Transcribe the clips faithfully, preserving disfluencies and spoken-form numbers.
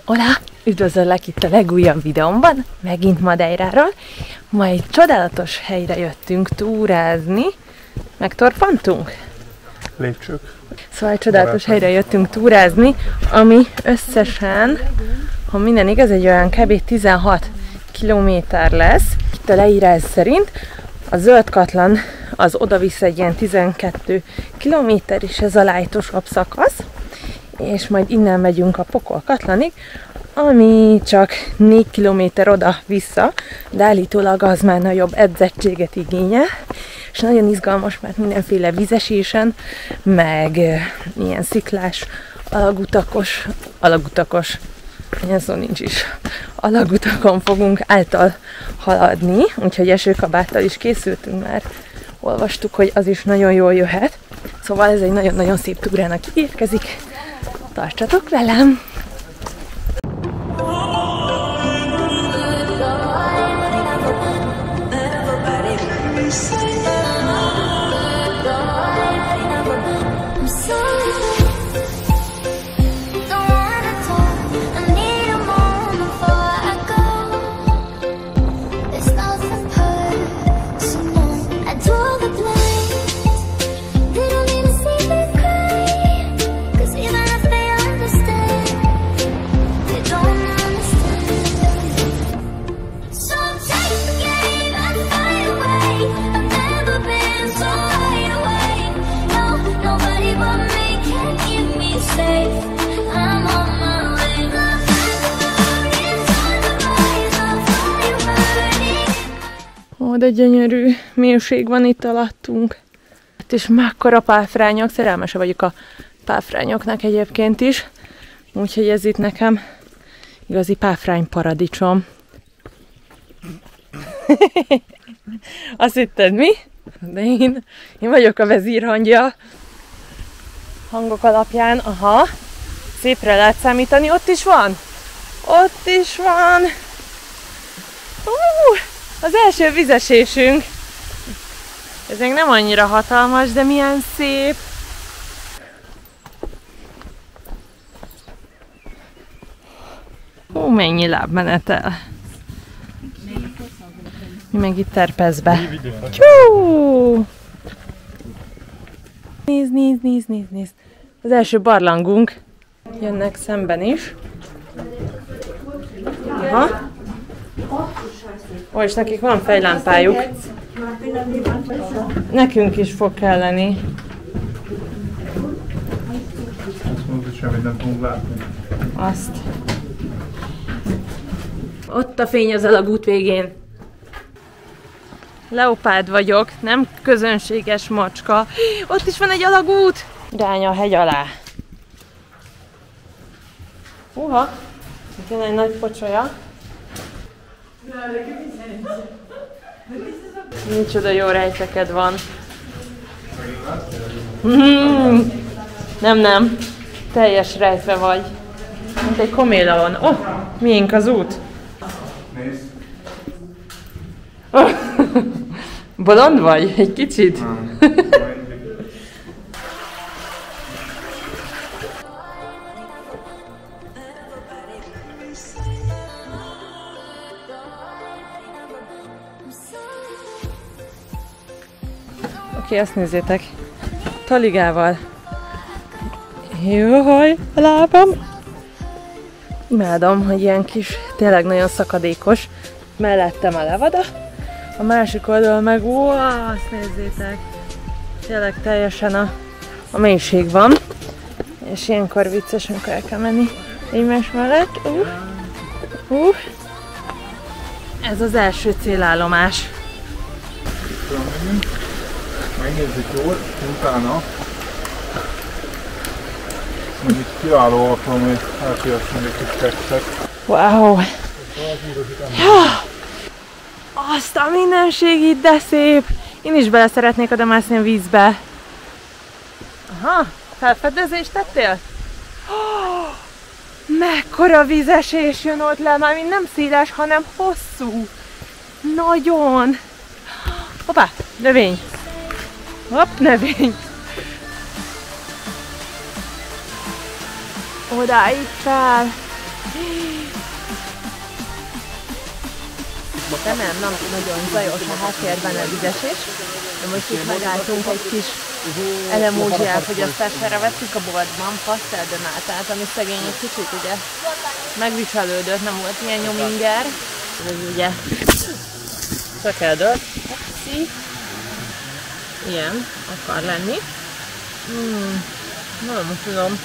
Hola! Üdvözöllek itt a legújabb videómban, megint Madeiráról. Ma egy csodálatos helyre jöttünk túrázni, megtorpantunk? Lépcsők. Szóval egy csodálatos helyre jöttünk túrázni, ami összesen, ha minden igaz, egy olyan kb. tizenhat kilométer lesz. Itt a leírás szerint a Zöld-Katlan az oda-vissza egy ilyen tizenkét kilométer, és ez a lájtosabb szakasz. És majd innen megyünk a Pokol-Katlanig, ami csak négy kilométer oda-vissza, de állítólag az már nagyobb edzettséget igényel, és nagyon izgalmas, mert mindenféle vizesésen, meg ilyen sziklás, alagutakos, alagutakos, ilyen szó nincs is, alagutakon fogunk által haladni, úgyhogy esőkabáttal is készültünk már, olvastuk, hogy az is nagyon jól jöhet, szóval ez egy nagyon-nagyon szép túrának érkezik. Tartsatok velem! Ó, de gyönyörű mérség van itt alattunk. És mekkora páfrányok, szerelmese vagyok a páfrányoknak egyébként is. Úgyhogy ez itt nekem igazi páfrány paradicsom. Azt hitted mi? De én, én vagyok a vezírhangja. Hangok alapján, aha. Szépre lehet számítani, ott is van. Ott is van. Uh! Az első vizesésünk. Ez még nem annyira hatalmas, de milyen szép. Hú, mennyi lábmenetel. Mi meg itt terpezbe. Csú! Nézd, nézd, nézd, nézd, nézd. Az első barlangunk. Jönnek szemben is. Aha. Ó, és nekik van fejlámpájuk. Nekünk is fog kelleni. Azt mondod, hogy semmit nem fogunk látni. Azt. Ott a fény az alagút végén. Leopárd vagyok, nem közönséges macska. Ott is van egy alagút! Irány a hegy alá. Uha! Itt jön egy nagy pocsolya. Micsoda jó rejteked van. Mm. Nem, nem. Teljes rejtve vagy. Mint egy koméleon. Oh, miénk az út? Nézd. Oh. Bolond vagy? Egy kicsit? Oké, azt nézzétek. Taligával. Jóhaj, a lábam. Imádom, hogy ilyen kis, tényleg nagyon szakadékos. Mellettem a levada. A másik oldal meg, ó, azt nézzétek. Tényleg teljesen a, a mélység van. És ilyenkor vicces, amikor el kell menni egymás mellett. Uh, uh. Ez az első célállomás. Megnézzük jól, utána mondjuk kiváló alkalom, hogy elpiasszunk egy kis tekstet. Wow! Ja. Azt a mindenség itt, de szép! Én is bele szeretnék oda mászni a vízbe. Aha, felfedezést tettél? Oh, mekkora vízesés jön ott le, már mind nem széles, hanem hosszú. Nagyon! Hoppá, növény! Hopp, növény! Odáig fel! De nem, nem nagyon zajos a háttérben a vizesés. De most itt megálltunk egy kis elemózsi elfogyasztására, vettük a boltban paszteldonátát, ami szegény egy kicsit ugye megviselődött, nem volt ilyen nyominger. Ez ugye szökeldött. Ilyen akar lenni. Mm, nagyon finom.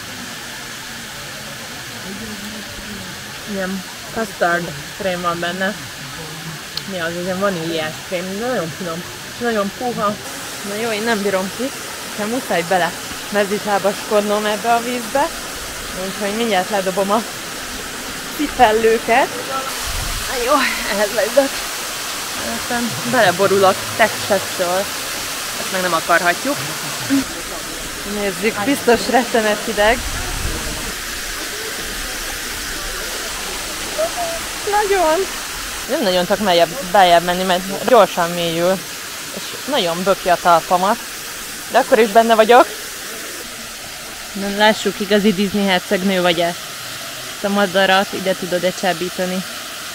Ilyen custard krém van benne. Mi az, ez ilyen vaníliás krém, nagyon finom. Nagyon puha. Na jó, én nem bírom ki. Nekem muszáj bele mezitlábaskodnom ebbe a vízbe. Úgyhogy mindjárt ledobom a cipellőket. Na jó, ehhez legyek. Aztán beleborulok textektől. Ezt meg nem akarhatjuk. Nézzük, biztos rettenet hideg. Nagyon. Nem nagyon tudok meljebb, beljebb menni, mert gyorsan mélyül. És nagyon böki a talpamat. De akkor is benne vagyok. Na, lássuk, igazi Disney hercegnő vagy-e. Ezt a madarat ide tudod-e csábítani.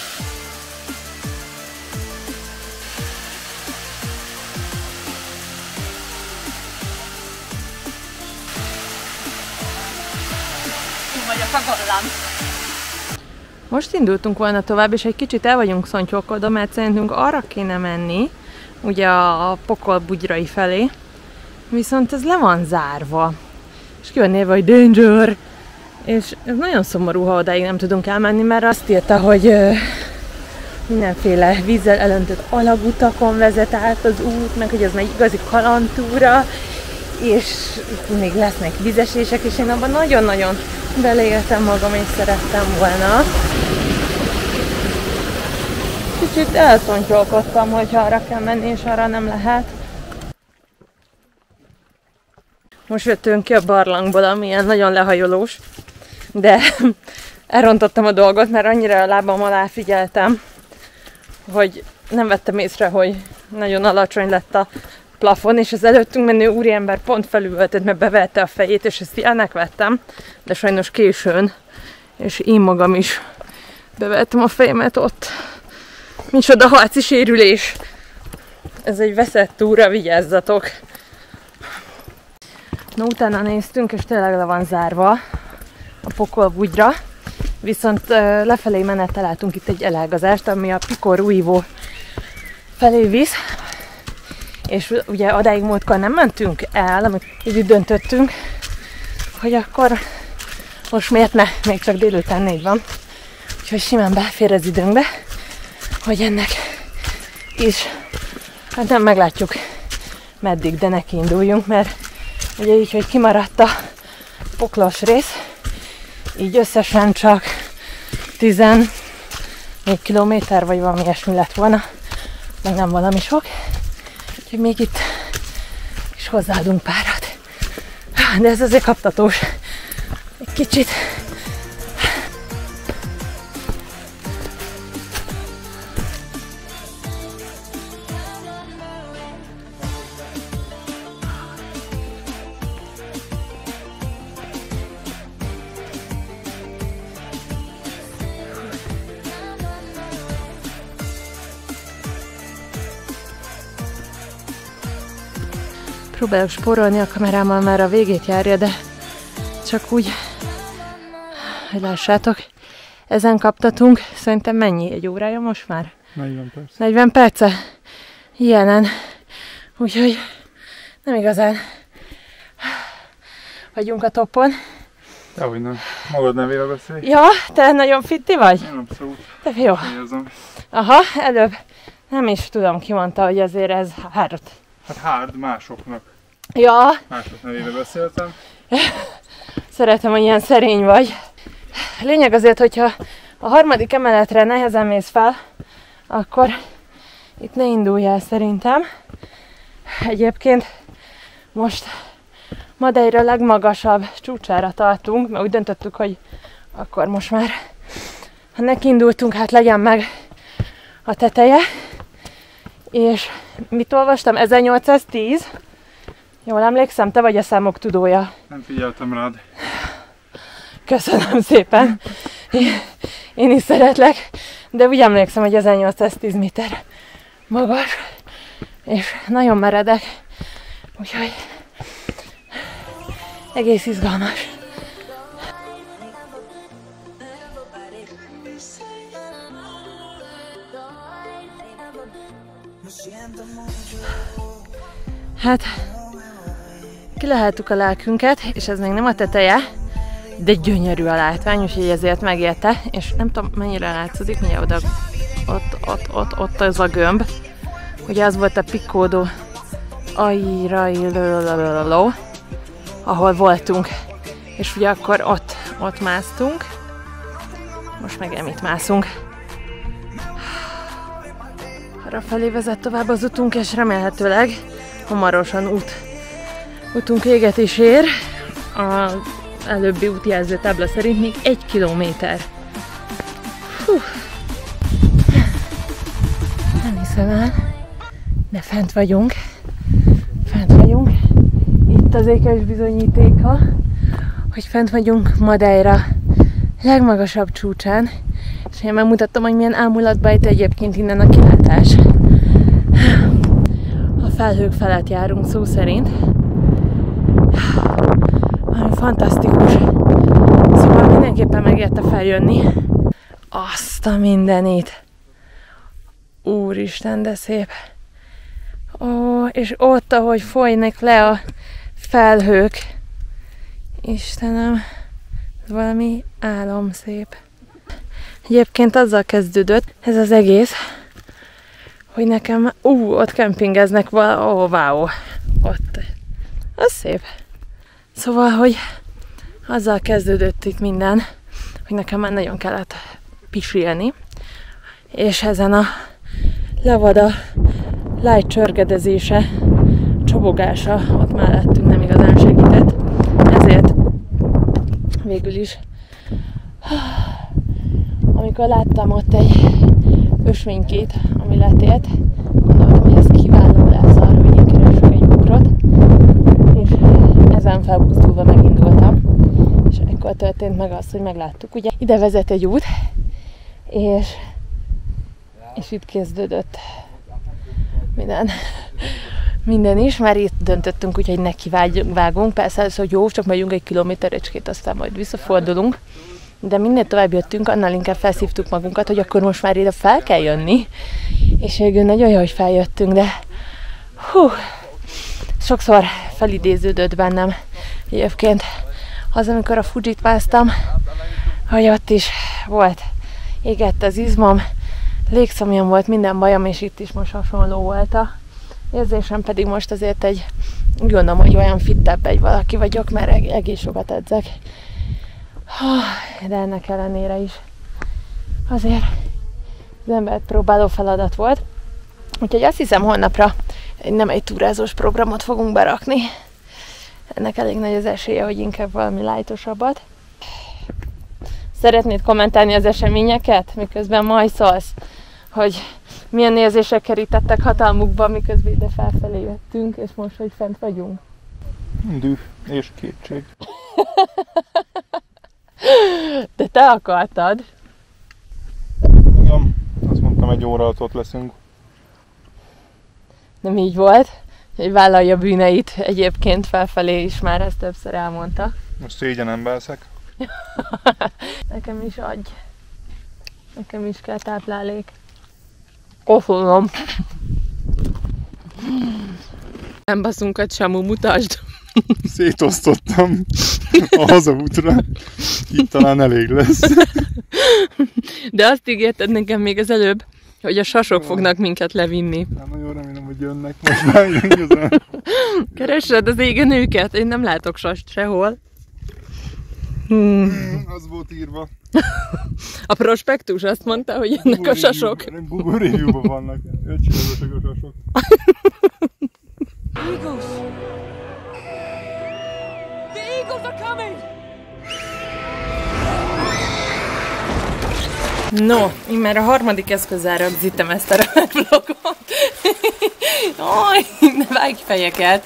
Most indultunk volna tovább, és egy kicsit el vagyunk szontyolkodva, mert szerintünk arra kéne menni, ugye a Pokol Bugyrai felé, viszont ez le van zárva. És ki van néve, hogy danger! És ez nagyon szomorú, ha odáig nem tudunk elmenni, mert azt írta, hogy uh, mindenféle vízzel elöntött alagutakon vezet át az út, meg hogy ez meg igazi kalandtúra, és még lesznek vizesések, és én abban nagyon-nagyon beleéltem magam, és szerettem volna. Kicsit elszontyolkodtam, hogy arra kell menni, és arra nem lehet. Most jöttünk ki a barlangból, ami ilyen nagyon lehajolós, de elrontottam a dolgot, mert annyira a lábam alá figyeltem, hogy nem vettem észre, hogy nagyon alacsony lett a plafon, és az előttünk menő úriember pont felüvöltött, mert bevette a fejét, és ezt ilyenek vettem, de sajnos későn, és én magam is bevettem a fejemet ott. Micsoda harci sérülés! Ez egy veszett túra, vigyázzatok! Na, utána néztünk, és tényleg le van zárva a Pokol Bugyra, viszont uh, lefelé menet találtunk itt egy elágazást, ami a Pico Ruivo felé visz, és ugye odáig múltkor nem mentünk el, amit így döntöttünk, hogy akkor most miért ne, még csak délután négy van, úgyhogy simán belfér az időnkbe, hogy ennek is, hát nem meglátjuk meddig, de neki induljunk, mert ugye így, hogy kimaradt a poklos rész, így összesen csak tizennégy kilométer, vagy valami ilyesmi lett volna, meg nem valami sok, úgyhogy még itt is hozzáadunk párat. De ez azért kaptatós. Egy kicsit. Próbálok spórolni a kamerámmal, már a végét járja, de csak úgy, hogy lássátok, ezen kaptatunk. Szerintem mennyi? Egy órája most már? negyven perc. negyven perce? Ilyenen. Úgyhogy nem igazán vagyunk a toppon. Dehogy nem. Magad nevére beszélj. Ja, te nagyon fitti vagy? Én abszolút. De jó. Érzem. Aha, előbb nem is tudom, ki mondta, hogy azért ez hard. Hát hard másoknak. Ja. Mások nevére beszéltem. Szeretem, hogy ilyen szerény vagy. Lényeg azért, hogyha a harmadik emeletre nehezen mész fel, akkor itt ne indulj el szerintem. Egyébként most Madeira legmagasabb csúcsára tartunk, mert úgy döntöttük, hogy akkor most már, ha nekiindultunk, hát legyen meg a teteje. És mit olvastam? ezernyolcszáztíz. Jól emlékszem, te vagy a számok tudója. Nem figyeltem rád. Köszönöm szépen. Én is szeretlek, de úgy emlékszem, hogy ezernyolcszáztíz méter magas, és nagyon meredek, úgyhogy egész izgalmas. Hát, kileheltük a lelkünket, és ez még nem a teteje, de gyönyörű a látvány, úgyhogy ezért megérte, és nem tudom mennyire látszódik, mindjárt oda, ott, ott, ott, ott az a gömb. Ugye az volt a Piccodó Airailó, ahol voltunk, és ugye akkor ott, ott másztunk, most meg emit mászunk. Arra felé vezet tovább az utunk, és remélhetőleg hamarosan út, utunk véget is ér. Az előbbi útjelző tábla szerint még egy kilométer. Hú. Nem hiszem el, de fent vagyunk. Fent vagyunk. Itt az ékes bizonyítéka, hogy fent vagyunk Madeira legmagasabb csúcsán. És én megmutattam, hogy milyen ámulatba ejt egyébként innen a kilátás. A felhők felett járunk szó szerint. Valami fantasztikus. Szóval mindenképpen megérte feljönni. Azt a mindenit. Úristen, de szép. Ó, és ott, ahogy folynak le a felhők. Istenem, valami álomszép. Egyébként azzal kezdődött ez az egész, hogy nekem, ú, ott kempingeznek vala, ó, wow, ott, az szép. Szóval, hogy azzal kezdődött itt minden, hogy nekem már nagyon kellett pisilni, és ezen a levada light csörgedezése, csobogása ott mellettünk nem igazán segített, ezért végül is amikor láttam ott egy ösvénykét, ami letért, gondoltam, hogy ez kiváló lesz arra, hogy én keresek egy bokrot, és ezen felbuzdulva megindultam, és ekkor történt meg az, hogy megláttuk. Ugye ide vezet egy út, és, és itt kezdődött minden, minden is, már itt döntöttünk, úgyhogy neki vágunk, persze ez, hogy jó, csak megyünk egy kilométerecskét, aztán majd visszafordulunk. De minél tovább jöttünk, annál inkább felszívtuk magunkat, hogy akkor most már ide fel kell jönni. És végül nagyon jó, hogy feljöttünk, de hú, sokszor felidéződött bennem egyébként az, amikor a Fujit másztam, hogy ott is volt, égett az izmom, légszomjam volt, minden bajom, és itt is most hasonló volt a érzésem, pedig most azért egy, gondolom, hogy olyan fittebb egy valaki vagyok, mert egész sokat edzek. De ennek ellenére is azért az embert próbáló feladat volt. Úgyhogy azt hiszem, holnapra nem egy túrázós programot fogunk berakni. Ennek elég nagy az esélye, hogy inkább valami light-osabbat. Szeretnéd kommentálni az eseményeket, miközben majd szólsz, hogy milyen érzések kerítettek hatalmukba, miközben ide felfelé jöttünk, és most, hogy fent vagyunk? Düh és kétség. De te akartad. Igen, azt mondtam, egy óra alatt ott leszünk. Nem így volt, hogy vállalja bűneit egyébként felfelé is, már ezt többször elmondta. Most szégyenembe eszek. Nekem is adj. Nekem is kell táplálék. Köszönöm. Nem baszunkat, Samu, mutasd. Szétosztottam a hazaútra. Itt talán elég lesz. De azt ígérted nekem még az előbb, hogy a sasok fognak minket levinni. Nem, nagyon remélem, hogy jönnek most már igazán. Keresed az égen őket? Én nem látok sast sehol. Hmm. Az volt írva. A prospektus azt mondta, hogy jönnek Google a sasok. Review, Google review-ban vannak. Ötcsillagosok a sasok. Eagles! The eagles are coming! No, én már a harmadik eszközzel rögzítem ezt a remek vlogot. Aj, ne vágj fejeket!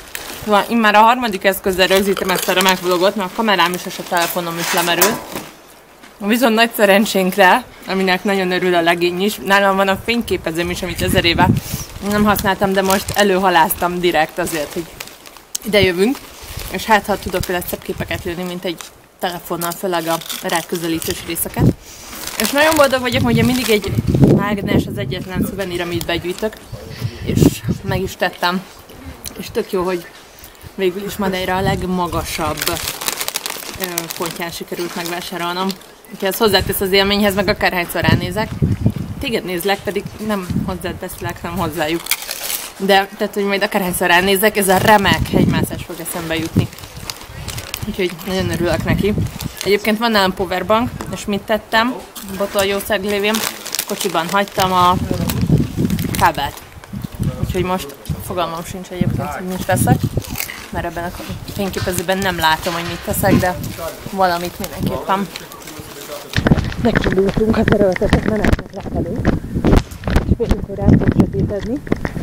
Én már a harmadik eszközzel rögzítem ezt a remek vlogot, mert a kamerám is és a telefonom is lemerült. Viszont nagy szerencsénkre, aminek nagyon örül a legény is, nálam van a fényképezőm is, amit ezer éve nem használtam, de most előhaláztam direkt azért, hogy ide jövünk, és hát ha tudok például szebb képeket lőni, mint egy telefonnal, főleg a ráközelítős részeket. És nagyon boldog vagyok, hogy mindig egy mágnes az egyetlen szuvenír, amit begyűjtök, és meg is tettem. És tök jó, hogy végül is Madeira a legmagasabb pontján sikerült megvásárolnom. Úgyhogy ez hozzátesz az élményhez, meg akárhányszor ránézek. Téged nézlek, pedig nem hozzád beszélek, hanem hozzájuk. De, tehát, hogy majd akárhányszor ránézek, ez a remek hegymászás fog eszembe jutni. Úgyhogy nagyon örülök neki. Egyébként van nálam powerbank, és mit tettem? Botoljószág lévén kocsiban hagytam a kábelt. Úgyhogy most fogalmam sincs egyébként, hogy mit veszek. Mert ebben a fényképezőben nem látom, hogy mit teszek, de valamit mindenképpen. Megindultunk a területetek menetnek lefelé, és félünk, hogy rá tudunk sötétedni.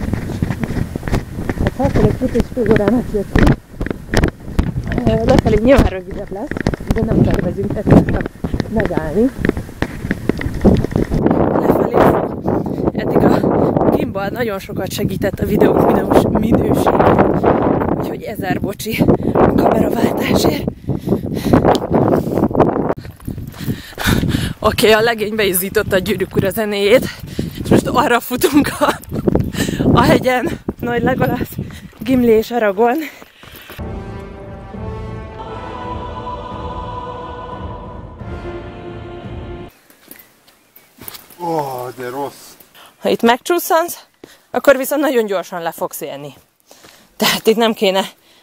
Hát felfelé fut és fél órán átjöttünk. Lefelé nyilván rövidebb lesz, de nem tervezünk egyszerűen megállni. Lefelé eddig a gimbal nagyon sokat segített a videók minőségét. Úgyhogy ezer bocsi a kameraváltásért. Oké, okay, a legény beizította a Gyűrűk Ura zenéjét, és most arra futunk a, a hegyen, Nagy Legolas, Gimli és Aragorn. Ó, oh, de rossz. Ha itt megcsúszansz, akkor viszont nagyon gyorsan le fogsz élni. Tehát itt nem kéne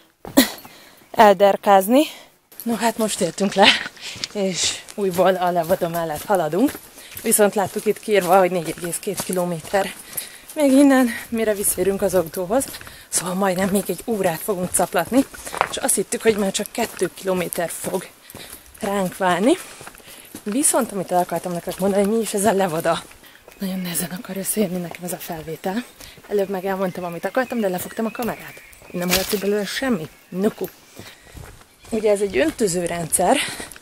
elderkázni. No hát most értünk le, és újból a Levada mellett haladunk. Viszont láttuk itt kiírva, hogy négy egész két kilométer. Még innen, mire visszérünk az autóhoz. Szóval majdnem még egy órát fogunk caplatni. És azt hittük, hogy már csak kettő kilométer fog ránk válni. Viszont, amit el akartam nektek mondani, mi is ez a Levada. Nagyon nehezen akar összejönni nekem ez a felvétel. Előbb meg elmondtam, amit akartam, de lefogtam a kamerát. Nem hallatszik belőle semmi. Nuku. Ugye ez egy öntözőrendszer,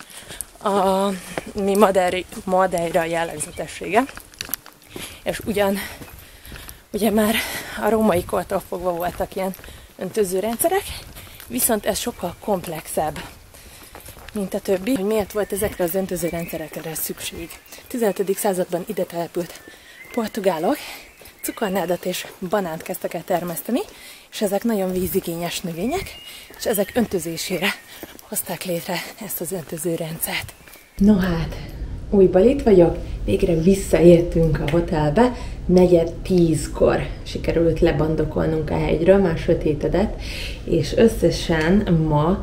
a mi Madeira jellegzetessége. És ugyan, ugye már a római kortól fogva voltak ilyen öntözőrendszerek, viszont ez sokkal komplexebb, mint a többi. Hogy miért volt ezekre az öntözőrendszerekre szükség? tizenötödik században ide települt portugálok cukornádat és banánt kezdtek el termeszteni, és ezek nagyon vízigényes növények, és ezek öntözésére hozták létre ezt az öntözőrendszert. No hát, újból itt vagyok, végre visszaértünk a hotelbe, negyed tízkor sikerült lebandokolnunk a hegyről, már sötétedett, és összesen ma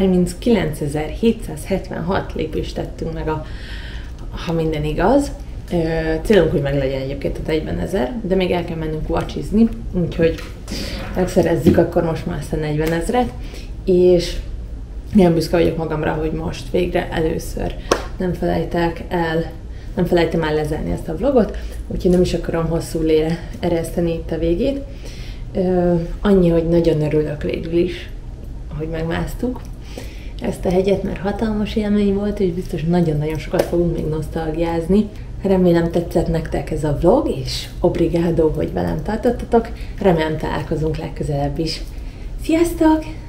harminckilencezer-hétszázhetvenhat lépést tettünk meg, a, ha minden igaz. Célunk, hogy meg legyen egyébként a negyvenezer, de még el kell mennünk watchizni, úgyhogy megszerezzük akkor most már ezt a negyvenezret, és nagyon büszke vagyok magamra, hogy most végre először nem felejtek el, nem felejtem el lezárni ezt a vlogot, úgyhogy nem is akarom hosszúlére ereszteni itt a végét. Annyi, hogy nagyon örülök végül is, hogy megmásztuk ezt a hegyet, mert hatalmas élmény volt, és biztos nagyon-nagyon sokat fogunk még nosztalgiázni. Remélem tetszett nektek ez a vlog, és obrigado, hogy velem tartottatok. Remélem találkozunk legközelebb is. Sziasztok!